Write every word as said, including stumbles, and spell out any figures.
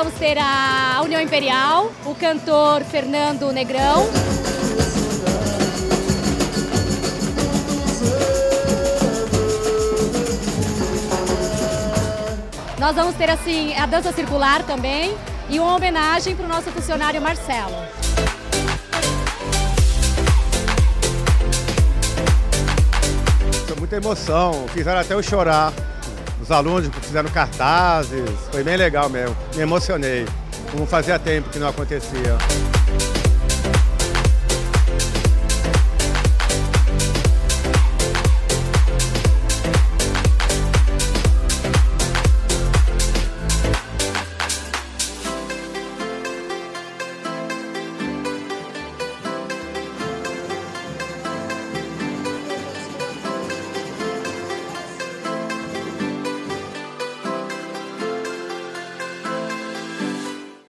vamos ter a União Imperial, o cantor Fernando Negrão. Nós vamos ter assim a dança circular também e uma homenagem para o nosso funcionário Marcelo. Muita emoção, fizeram até eu chorar. Os alunos fizeram cartazes, foi bem legal mesmo. Me emocionei, como fazia tempo que não acontecia.